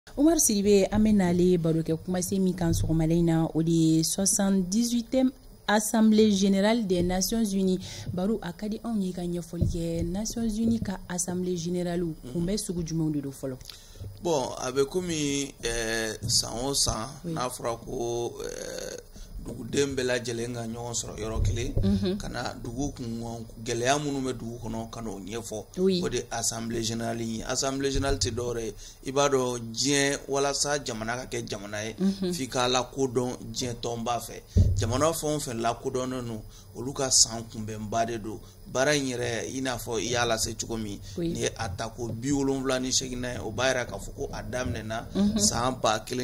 Omar Sidibé an bɛ n'ale baro kɛ kumasen min kan sɔgɔmada in na o de ye 78e Assemblée générale des Nations Unies. Baro a ka di anw ye ka ɲɛfɔli kɛ Nations Unies ka Assemblée générale kun bɛ sugu jumɛnw de do fɔlɔ? Bon, a bɛ komi san o san n'a fɔra ko duguden bɛɛ lajɛlen ka ɲɔgɔn sɔrɔ yɔrɔ kelen ka na dugu kun gɛlɛya minnu bɛ dugu kɔnɔ ka n'o ɲɛfɔ o de Assemblée générale ye. Assemblée générale tɛ dɔwɛrɛ ye i b'a dɔn diɲɛ walasa jamana ka kɛ jamana ye f'i ka lakodɔn diɲɛ tɔnba fɛ. Jamana fɛn o fɛn lakodɔnnen don olu ka san kunbɛnba de don. Baara in yɛrɛ i n'a fɔ i y'a lase cogo min ni a ta ko 78 ye o b'a yira k'a fɔ ko a daminɛna san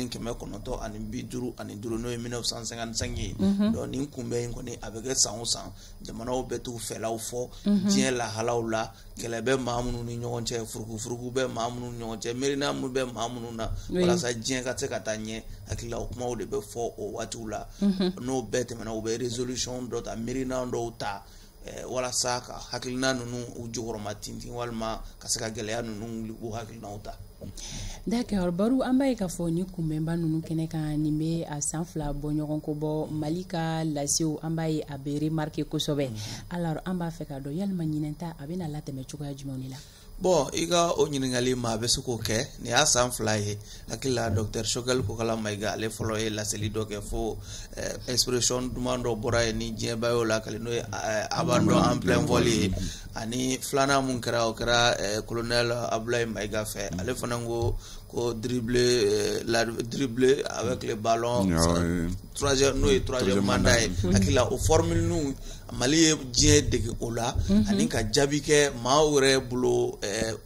1955 n'o ye 1955 ye. Donc nin kunbɛn in kɔni a bɛ kɛ san o san jamanaw bɛ t'u fɛlaw fɔ diɲɛ lahalaw la kɛlɛ bɛ maa minnu ni ɲɔgɔn cɛ furukufuruku bɛ maa minnu ni ɲɔgɔn cɛ miirina minnu bɛ maa minnu na walasa diɲɛ ka se ka taa ɲɛ hakilila o kumaw de bɛ fɔ o waatiw la n'o bɛɛ tɛmɛna u bɛ résolution dɔ ta miirina dɔw ta walasa ka hakilina ninnu u jukɔrɔma tintin walima ka se ka gɛlɛya ninnu u hakilinaw ta. D'accord, Baro an b'a ye k'a fɔ ni kunbɛnba ninnu kɛnɛ kan nin bɛ a san 2 bɔ ɲɔgɔn ko bɔ Mali ka lasew an b'a ye a bɛ remarqué kosɛbɛ. Alors an b'a fɛ k'a dɔn yalima ɲinɛn ta a bɛna latɛmɛ cogoya jumɛn de la? Bon, i ka o ɲininkali ma a bɛ se k'o kɛ nin y'a san 2 ye hakilila Dr Choguel Kokala Mayiga ale fɔlɔ ye laseli dɔ kɛ fo expression duman dɔ bɔra ye ni diɲɛba y'o lakale n'o ye a b'an dɔn en plein vol ye ani filanan mun kɛra o kɛra colonel Abdoulaye Mayiga fɛ ale fana ko dribbler avec le ballon n'o ye troisième mandat ye hakilila o formule nu Mali ye diɲɛ dege o la ani ka jaabi kɛ maa wɛrɛ bolo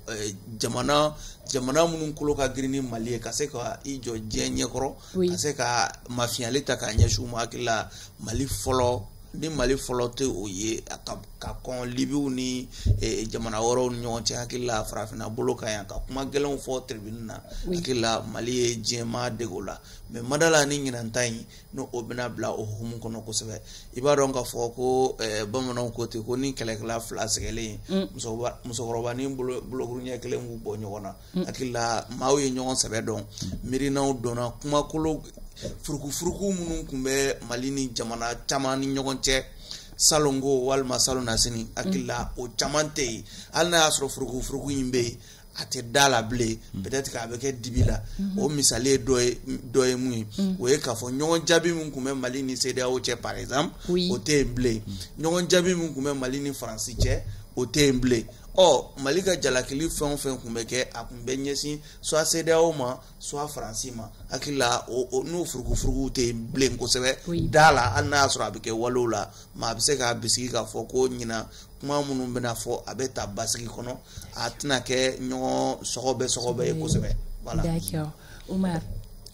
jamana minnu kolo ka girin ni Mali ye ka se ka i jɔ diɲɛ ɲɛkɔrɔ ka se ka mafiyali ta k'a ɲɛsin u ma hakilila Mali fɔlɔ ni Mali fɔlɔ tɛ o ye ka kɔn Libiw ni jamana wɛrɛw ni ɲɔgɔn cɛ hakilila farafinna bolo ka yan ka kuma gɛlɛnw fɔ tribune na hakilila Mali ye diɲɛmaa dege o la mais madala ni ɲinanta in no o bɛna bila o hukumu kɔnɔ kosɛbɛ i b'a dɔn k'a fɔ ko bamananw ko ten ko ni kɛlɛkɛla 2 sɛgɛlen musokɔrɔba ni bolokuruɲɛ kelen b'u bɔ ɲɔgɔn na hakilila maaw ye ɲɔgɔn sɛbɛ dɔn miirinaw dɔnna kumakolo furukufuruku minnu kun bɛ Mali ni jamana caman ni ɲɔgɔn cɛ salongo walima salonnasini hakilila o caman tɛ yen hali n'a y'a sɔrɔ furukufuruku in bɛ yen a tɛ da la bilen peut-être k'a bɛ kɛ dibi la o misali ye dɔ ye mun ye o ye k'a fɔ ɲɔgɔn jaabi min kun bɛ Mali ni CEDEAO cɛ par exemple o tɛ yen bilen ɲɔgɔn jaabi min kun bɛ Mali ni Faransi cɛ o tɛ yen bilen Mali ka jalakili fɛn o fɛn kun bɛ kɛ a kun bɛ ɲɛsin soit CEDEAO ma soit Faransi ma hakilila n'o furukufuruku tɛ yen bilen kosɛbɛ da la hali n'a y'a sɔrɔ a bɛ kɛ walew la maa bɛ se k'a bisigi k'a fɔ ko ɲina kuma minnu bɛna fɔ a bɛ ta basigi kɔnɔ a tɛna kɛ ɲɔgɔn sɔgɔbɛ ye kosɛbɛ. D'accord, Omar.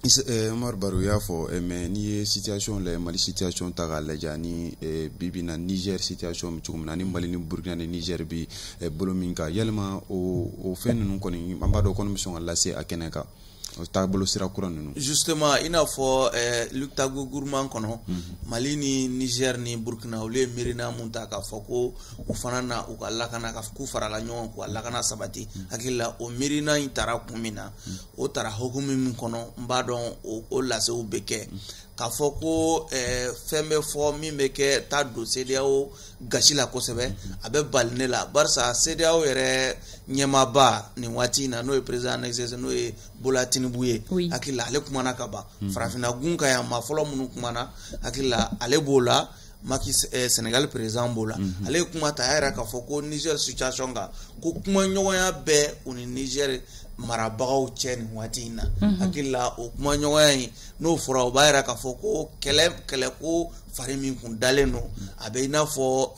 Omar Baro y'a fɔ mais n'i ye situation la Mali situation ta k'a lajɛ ani bibi na Niger situation bɛ cogo min na ni Mali ni Burkina ni Niger bi bolo min kan yalima o fɛn ninnu kɔni an b'a dɔn kɔni bɛ sɔn ka lase a kɛnɛ kan o taabolo sira kura ninnu. Justement i n'a fɔ Luc Tago Gourman kɔnɔ Mali ni Niger ni Burkina olu ye miirina mun ta k'a fɔ ko u fana na u ka lakana ka k'u farala ɲɔgɔn k'u ka lakana sabati hakilila o miirina in taara kun min na o taara hukumu min kɔnɔ n b'a dɔn o lasew bɛ kɛ k'a fɔ ko fɛn bɛ fɔ min bɛ kɛ taa don CEDEAO gasi la kosɛbɛ a bɛ bali ne la barisa CEDEAO yɛrɛ ɲɛmaaba nin waati in na n'o ye président en exercice n'o ye Bola Tinubu ye hakilila ale kumana ka ban farafinna gun ka yan maa fɔlɔ minnu kumana hakilila ale b'o la Macky Sénégal président b'o la ale ye kuma ta a yɛrɛ k'a fɔ ko Niger situation kan ko kuma ɲɔgɔnya bɛɛ u ni Niger marabagaw cɛ nin waati in na hakilila o kuma ɲɔgɔnya in n'o fɔra o b'a yira k'a fɔ ko kɛlɛ ko fari min kun dalen don a bɛ i n'a fɔ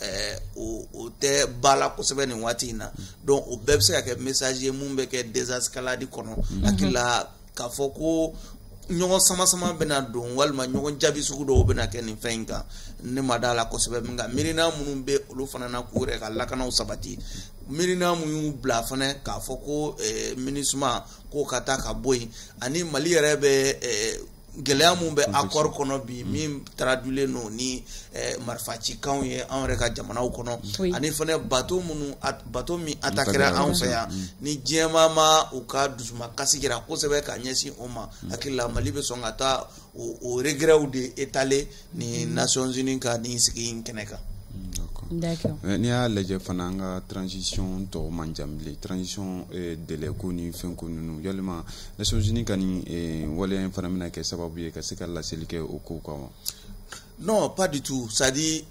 o tɛ ba la kosɛbɛ nin waati in na donc o bɛɛ bɛ se ka kɛ message ye mun bɛ kɛ désescalade kɔnɔ hakilila k'a fɔ ko ɲɔgɔn sama bɛna don walima ɲɔgɔn jaabi sugu dɔw bɛna kɛ nin fɛn in kan ne ma da la kosɛbɛ min kan miirina minnu bɛ olu fana na k'u yɛrɛ ka lakanaw sabati miirina minnu y'u bila fana k'a fɔ ko MINUSMA ko ka taa ka bɔ yen ani Mali yɛrɛ bɛ gɛlɛya mun bɛ accord kɔnɔ bi min traduilen no ni marifacikanw ye anw yɛrɛ ka jamanaw kɔnɔ ani fana bateau min attaquera anw fɛ yan ni diɲɛma ma u ka dusuma kasi jira kosɛbɛ ka ɲɛsin o ma hakili la Mali bɛ sɔn ka taa o regrets de étaler ni Nations Unies ka ni sigi in kɛnɛ kan. D'accord. Ni y'a lajɛ fana an ka transition tɔw man jan bilen transition délai ko ni fɛn ko ninnu yalima Nations Unies ka ni waleya in fana bɛna kɛ sababu ye ka se ka laseli kɛ o kow kan wa? Non, pas du tout. C'est-à-dire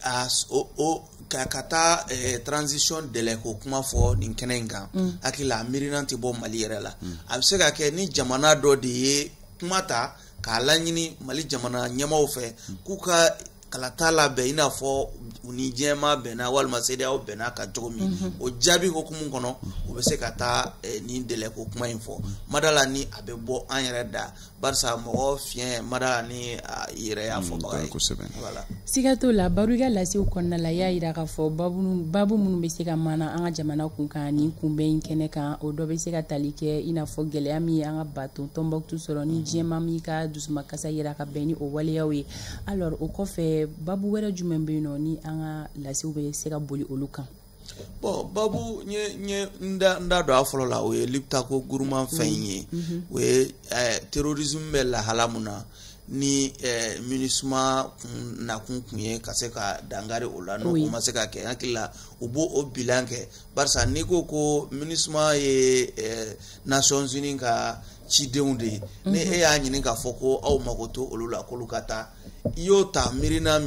ka taa transition délai ko kuma fɔ nin kɛnɛ in kan hakili la miirina tɛ bɔ Mali yɛrɛ la a bɛ se ka kɛ ni jamana dɔ de ye kuma ta k'a laɲini Mali jamana ɲɛmaaw fɛ k'u ka kalata labɛn i n'a fɔ u ni diɲɛma bɛnna walima CEDEAO bɛnna ka cogo min o jaabi hukumu kɔnɔ u bɛ se ka taa nin délai ko kuma in fɔ madala ni a bɛ bɔ an yɛrɛ da barisa mɔgɔ fiɲɛ madala ni a yɛrɛ y'a fɔ baga ye voilà. Siga t'o la baro i ka lasew kɔnɔna la y'a yira k'a fɔ babu minnu bɛ se ka mana an ka jamana kun kan ni kunbɛn in kɛnɛ kan o dɔ bɛ se ka tali kɛ i n'a fɔ gɛlɛya min ye an ka bato Tombouctou sɔrɔ ni diɲɛma min ka dusumakasa yira ka bɛn ni o waleyaw ye alors o kɔfɛ babu wɛrɛ jumɛn bɛ yen nɔ ni an ka lasew bɛ se ka boli olu kan? Bon babu nda do a fɔlɔ la o ye Liptako Gourouman fɛn ye o ye terrorisme bɛ lahala mun na ni MINUSMA nakun kun ye ka se ka dangari o la n'o ma se ka kɛ hakili la u b'o o bilan kɛ barisa n'i ko MINUSMA ye Nations Unies ka cidenw de ye ni e y'a ɲini k'a fɔ ko aw mago to olu la k'olu ka taa i y'o ta miirina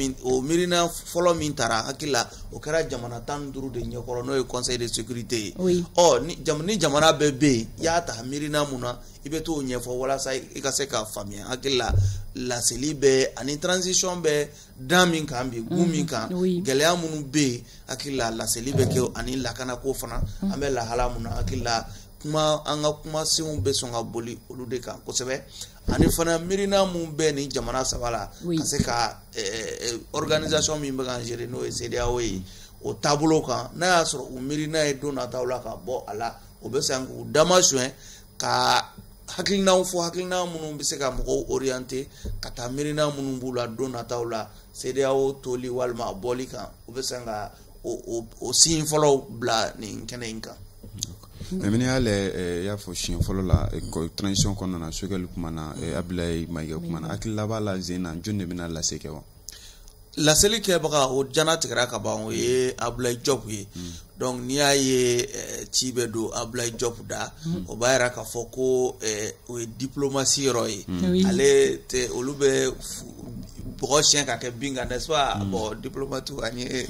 fɔlɔ min taara hakili la o kɛra jamana 15 de ɲɛkɔrɔ n'o ye Conseil de sécurité ye ni jamana bɛɛ bɛ yen i y'a ta miirina mun na i bɛ t'o ɲɛfɔ walasa i ka se ka faamuya hakili la laseli bɛ ani transition bɛ dan min kan bi gun min kan gɛlɛya minnu bɛ yen hakili la laseli bɛ kɛ ani lakanako fana an bɛ lahala mun na hakili la an ka kumasenw bɛ sɔn ka boli olu de kan kosɛbɛ ani fana miirina mun bɛ ni jamana saba la ka se ka organisation min bɛ ka gérer n'o ye CEDEAO ye o taabolo kan n'a y'a sɔrɔ u miirina ye don nataw la ka bɔ a la o bɛ se k'u damasiyɛn ka hakilinaw fɔ hakilina minnu bɛ se ka mɔgɔw orienter ka taa miirina minnu b'u la don nataw la CEDEAO toli walima a bɔli kan u bɛ se ka o signe fɔlɔw bila nin kɛnɛ in kan. Mais y'a y'a fɔ siɲɛ fɔlɔ la transition kɔnɔna na Sogɛli kuma na Abdoulaye Mayiga kuma na hakili la b'a la zen na jɔn de bɛna lase kɛ wa? Laseli kɛbaga o jana tigɛra ka ban o ye Abdoulaye Diop ye donc n'i y'a ye ci bɛ don Abdoulaye Diop da o b'a yira k'a fɔ ko o ye diplomatie yɔrɔ ye ale tɛ olu bɛ bɔgɔ siɲɛ ka kɛ bin kan n'est-ce pas bon diplomate an ye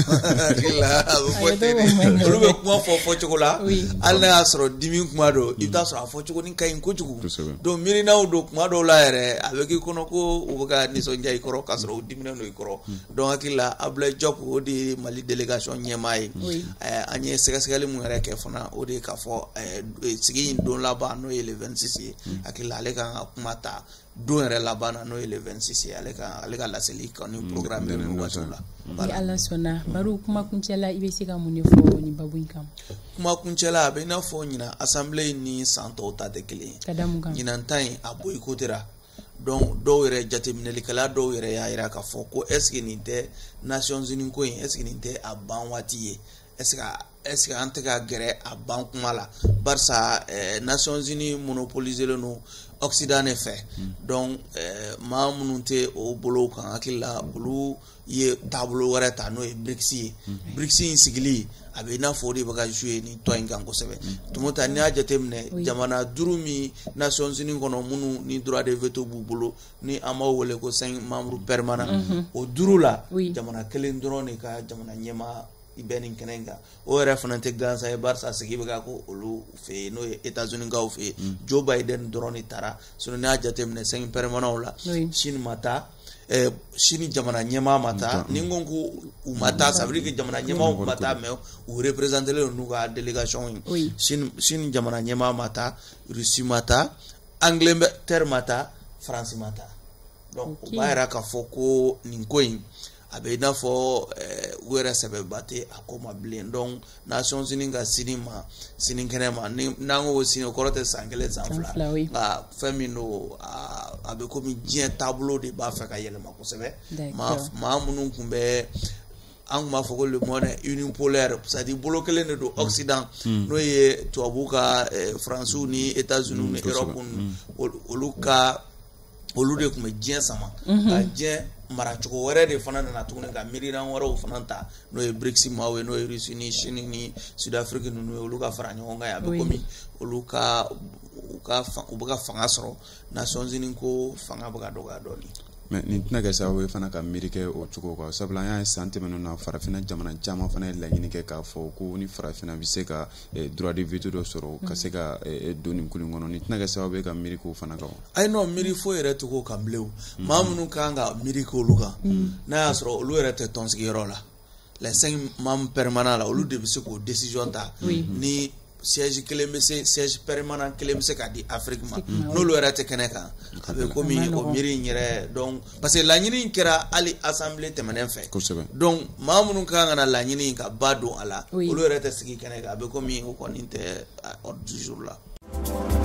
olu bɛ kuma fɔ cogo la hali n'a y'a sɔrɔ dimi kuma don i bɛ taa sɔrɔ a fɔ cogo ni ka ɲi kojugu donc miirinaw don kuma dɔw la yɛrɛ a bɛ k'i kɔnɔ ko u bɛ ka nisɔndiya i kɔrɔ k'a sɔrɔ u diminen don i kɔrɔ donc hakili la Abdoulaye Diop o de ye Mali délégation ɲɛmaa ye an ye sɛgɛsɛgɛli mun yɛrɛ kɛ fana o de ye k'a fɔ sigi in don laban n'o ye le 26 ye hakili la ale kan ka kuma ta don yɛrɛ laban na n'o ye le 26 ye ale ka laseli kɔni programme bɛ nin waati la. Ni Ala sɔnna baro kuma kuncɛ la i bɛ se ka mun de fɔ nin babu in kan? Kuma kuncɛ la a bɛ i n'a fɔ ɲina assemblée ni san tɔw ta tɛ kelen ye. Ka da mun kan? Ɲinan ta in a boycottera donc dɔw yɛrɛ jateminɛlikɛla dɔw yɛrɛ y'a jira k'a fɔ ko est ce que nin tɛ Nations Unies ko in est ce que nin tɛ a ban waati ye est ce que an tɛ ka gɛrɛ a ban kuma la barisa Nations Unies monopolisé no Occident ne fɛ donc maa minnu tɛ o bolo kan hakili la olu ye taabolo wɛrɛ ta n'o ye BRICS ye BRICS in sigili a bɛ i n'a fɔ o de bɛ ka jouer nin tɔn in kan kosɛbɛ tumata n'i y'a jateminɛ jamana 5 min Nations Unies kɔnɔ minnu ni droit de veto b'u bolo ni an b'aw wele ko 5 membres permanents o 5 la jamana 1 dɔrɔn de ka jamana ɲɛmaa i bɛ nin kɛnɛ in kan o yɛrɛ fana tɛ gansan ye barisa sigi bɛ ka ko olu fɛ yen n'o ye États-Unis kaw fɛ yen Joe Biden dɔrɔn de taara sinon n'i y'a jateminɛ 5 permanents la Chine ma taa Chine jamana ɲɛmaa ma taa ni n ko k'u ma taa ça veut dire que jamana ɲɛmaaw ma taa mais u représenté len n'u ka délégation ye Chine jamana ɲɛmaa ma taa Russie ma taa Angleterre ma taa France ma taa donc o b'a yira k'a fɔ ko nin ko in a bɛ i n'a fɔ u yɛrɛ sɛbɛba tɛ a ko ma bilen donc Nations Unies ka sini kɛnɛ ma n'an ko sini o kɔrɔ tɛ san 1 san 2 nka fɛn min don a bɛ komi diɲɛ taabolo de b'a fɛ ka yɛlɛma kosɛbɛ maa minnu tun bɛ an tun b'a fɔ ko le monde unipolaire c'est-à-dire bolo kelen de don Occident n'o ye tubabu ka Faransiw ni États-Unis ni Europe olu de tun bɛ diɲɛ sama ka diɲɛ maracogo wɛrɛ de fana nana tuguni ka miiriran wɛrɛw fana ta n'o ye BRICS maaw ye n'o ye Russie ni Chine ni Sud-Afrique ninnu ye olu ka fara ɲɔgɔn kan a bɛ komi olu u bɛ ka fanga sɔrɔ Nations Unies ko fanga bɛ ka dɔgɔya dɔɔnin. Mais nin tɛna kɛ sababu ye fana ka miiri kɛ o cogo kan sabula an y'a ye san tɛmɛnenw na farafinna jamana caman fana ye laɲini kɛ k'a fɔ ko ni farafinna bɛ se ka droit de veto dɔ sɔrɔ ka se ka don nin ko in kɔnɔ nin tɛna kɛ sababu ye ka miiri k'o fana kan. Ayi non miiri foyi yɛrɛ tɛ k'o kan bilen maa minnu kan ka miiri k'olu kan n'a y'a sɔrɔ olu yɛrɛ tɛ tɔnsigiyɔrɔ la les 5 membres permanents la olu de bɛ se k'o décision ta ni siège permanent kelen bɛ se ka di Afrique ma n'olu yɛrɛ tɛ kɛnɛ kan a bɛ komi o miiri in yɛrɛ donc parce que laɲini in kɛra hali assemblée tɛmɛnen fɛ donc maa minnu kan ka na laɲini in ka ba don a la olu yɛrɛ tɛ sigi kɛnɛ kan a bɛ komi o kɔni tɛ ordre du jour la.